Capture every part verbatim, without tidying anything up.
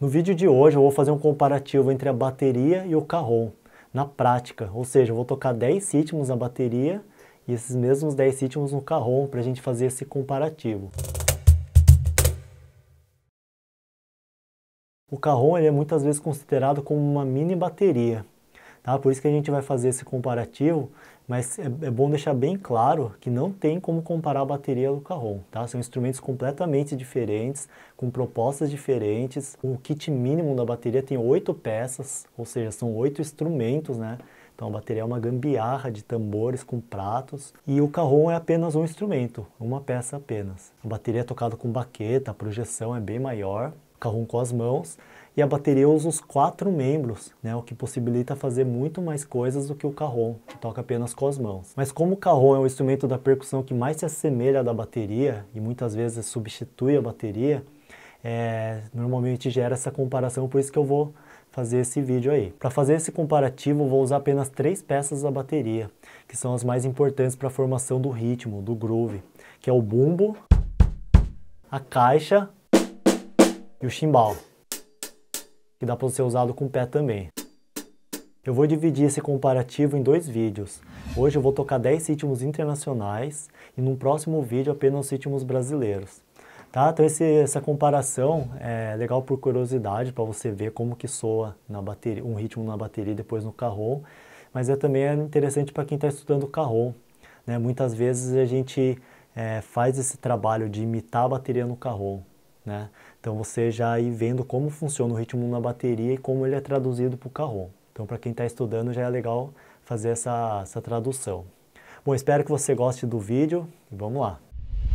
No vídeo de hoje eu vou fazer um comparativo entre a bateria e o cajón, na prática, ou seja, eu vou tocar dez ritmos na bateria e esses mesmos dez ritmos no cajón para a gente fazer esse comparativo. O cajón ele é muitas vezes considerado como uma mini bateria, tá? Por isso que a gente vai fazer esse comparativo, mas é, é bom deixar bem claro que não tem como comparar a bateria do cajón, tá? São instrumentos completamente diferentes, com propostas diferentes. O kit mínimo da bateria tem oito peças, ou seja, são oito instrumentos, né? Então a bateria é uma gambiarra de tambores com pratos, e o cajón é apenas um instrumento, uma peça apenas. A bateria é tocada com baqueta, a projeção é bem maior, o cajón com as mãos, e a bateria usa os quatro membros, né, o que possibilita fazer muito mais coisas do que o cajón, que toca apenas com as mãos. Mas como o cajón é o instrumento da percussão que mais se assemelha da bateria, e muitas vezes substitui a bateria, é, normalmente gera essa comparação, por isso que eu vou fazer esse vídeo aí. Para fazer esse comparativo, eu vou usar apenas três peças da bateria, que são as mais importantes para a formação do ritmo, do groove, que é o bumbo, a caixa e o chimbal, que dá para ser usado com o pé também. Eu vou dividir esse comparativo em dois vídeos. Hoje eu vou tocar dez ritmos internacionais e num próximo vídeo apenas os ritmos brasileiros. Tá? Então esse, essa comparação é legal por curiosidade, para você ver como que soa na bateria, um ritmo na bateria e depois no cajón, mas é também é interessante para quem está estudando cajón, né? Muitas vezes a gente é, faz esse trabalho de imitar a bateria no cajón, né? Então você já ir vendo como funciona o ritmo na bateria e como ele é traduzido para o cajón. Então para quem está estudando já é legal fazer essa, essa tradução. Bom, espero que você goste do vídeo e vamos lá.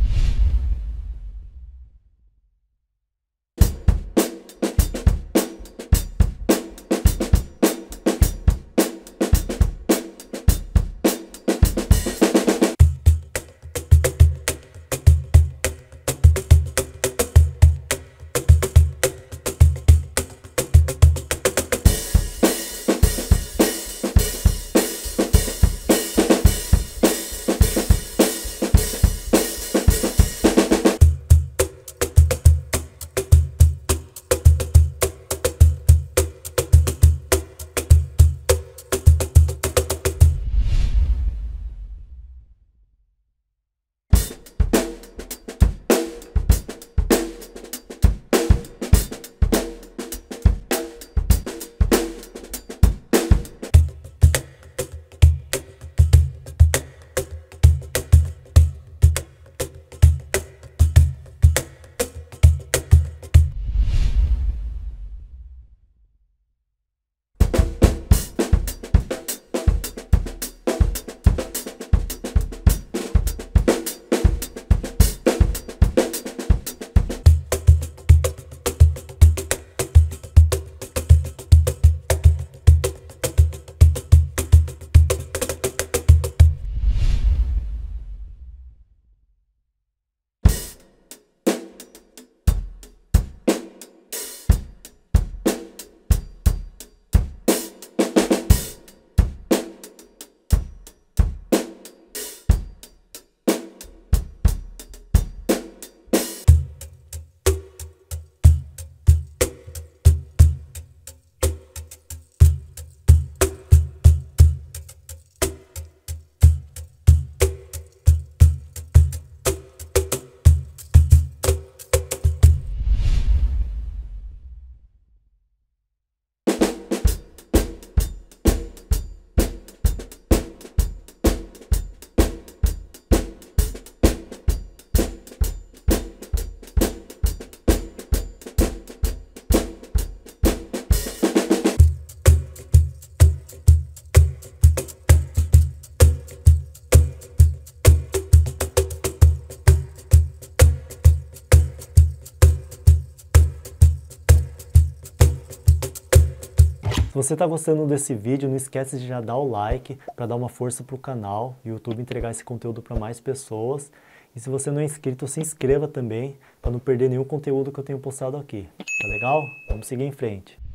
Se você está gostando desse vídeo, não esquece de já dar o like para dar uma força para o canal e o YouTube entregar esse conteúdo para mais pessoas. E se você não é inscrito, se inscreva também para não perder nenhum conteúdo que eu tenho postado aqui. Tá legal? Vamos seguir em frente.